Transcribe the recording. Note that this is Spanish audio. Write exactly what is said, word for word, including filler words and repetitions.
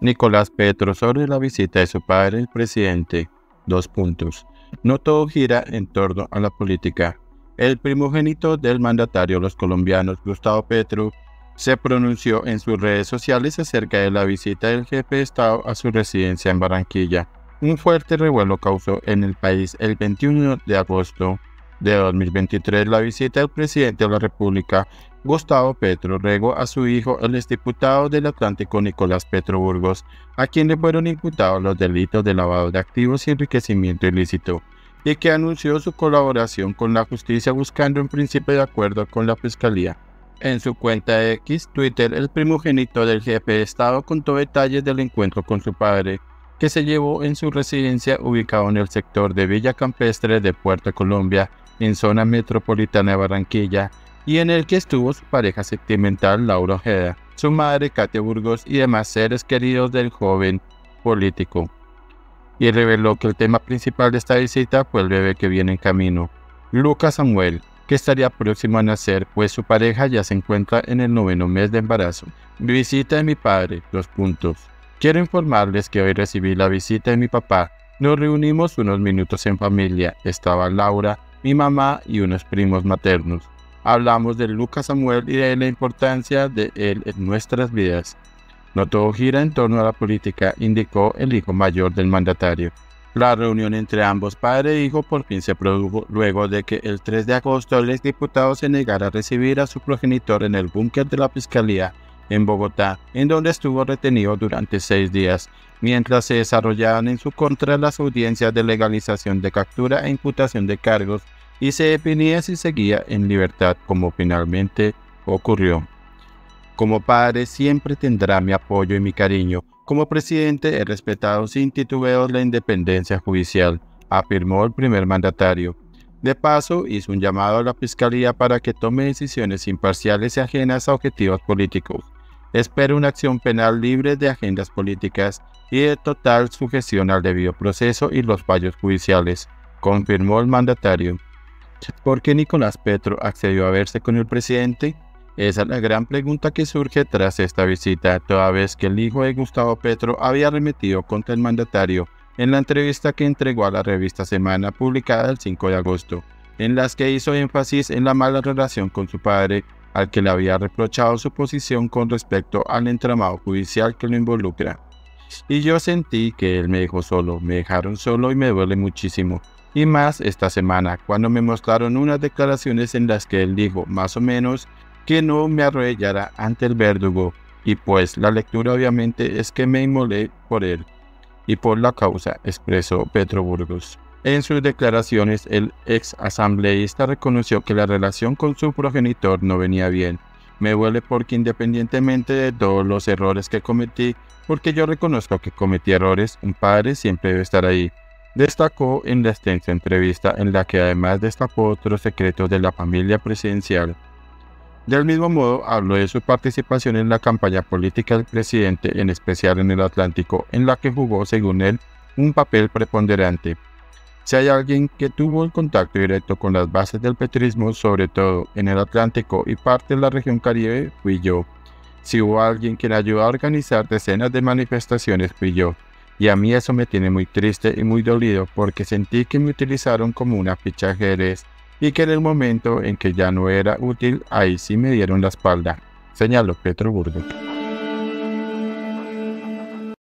Nicolás Petro sobre la visita de su padre, el presidente. Dos puntos. No todo gira en torno a la política. El primogénito del mandatario los colombianos, Gustavo Petro, se pronunció en sus redes sociales acerca de la visita del jefe de Estado a su residencia en Barranquilla. Un fuerte revuelo causó en el país el veintiuno de agosto de dos mil veintitrés la visita del presidente de la República, Gustavo Petro Rego, a su hijo, el exdiputado del Atlántico Nicolás Petro Burgos, a quien le fueron imputados los delitos de lavado de activos y enriquecimiento ilícito, y que anunció su colaboración con la justicia buscando un principio de acuerdo con la Fiscalía. En su cuenta X, Twitter, el primogénito del jefe de Estado contó detalles del encuentro con su padre, que se llevó en su residencia ubicado en el sector de Villa Campestre de Puerto Colombia, en zona metropolitana de Barranquilla, y en el que estuvo su pareja sentimental Laura Ojeda, su madre Katia Burgos y demás seres queridos del joven político. Y reveló que el tema principal de esta visita fue el bebé que viene en camino, Lucas Samuel, que estaría próximo a nacer, pues su pareja ya se encuentra en el noveno mes de embarazo. Visita de mi padre, dos puntos. Quiero informarles que hoy recibí la visita de mi papá. Nos reunimos unos minutos en familia. Estaba Laura, mi mamá y unos primos maternos. Hablamos de Lucas Samuel y de la importancia de él en nuestras vidas. No todo gira en torno a la política, indicó el hijo mayor del mandatario. La reunión entre ambos, padre e hijo, por fin se produjo luego de que el tres de agosto el exdiputado se negara a recibir a su progenitor en el búnker de la Fiscalía en Bogotá, en donde estuvo retenido durante seis días, mientras se desarrollaban en su contra las audiencias de legalización de captura e imputación de cargos, y se definía si seguía en libertad, como finalmente ocurrió. Como padre siempre tendrá mi apoyo y mi cariño. Como presidente he respetado sin titubeos la independencia judicial, afirmó el primer mandatario. De paso, hizo un llamado a la Fiscalía para que tome decisiones imparciales y ajenas a objetivos políticos. Espero una acción penal libre de agendas políticas y de total sujeción al debido proceso y los fallos judiciales, confirmó el mandatario. ¿Por qué Nicolás Petro accedió a verse con el presidente? Esa es la gran pregunta que surge tras esta visita, toda vez que el hijo de Gustavo Petro había arremetido contra el mandatario en la entrevista que entregó a la revista Semana, publicada el cinco de agosto, en las que hizo énfasis en la mala relación con su padre, al que le había reprochado su posición con respecto al entramado judicial que lo involucra. Y yo sentí que él me dejó solo, me dejaron solo y me duele muchísimo. Y más esta semana, cuando me mostraron unas declaraciones en las que él dijo, más o menos, que no me arrodillara ante el verdugo, y pues la lectura obviamente es que me inmolé por él y por la causa, expresó Petro Burgos. En sus declaraciones, el ex asambleísta reconoció que la relación con su progenitor no venía bien. Me duele porque independientemente de todos los errores que cometí, porque yo reconozco que cometí errores, un padre siempre debe estar ahí. Destacó en la extensa entrevista en la que además destapó otros secretos de la familia presidencial. Del mismo modo, habló de su participación en la campaña política del presidente, en especial en el Atlántico, en la que jugó, según él, un papel preponderante. Si hay alguien que tuvo el contacto directo con las bases del petrismo, sobre todo en el Atlántico y parte de la región Caribe, fui yo. Si hubo alguien que ayudó a organizar decenas de manifestaciones, fui yo. Y a mí eso me tiene muy triste y muy dolido porque sentí que me utilizaron como una ficha de ajedrez y que en el momento en que ya no era útil, ahí sí me dieron la espalda, señaló Petro Burgos.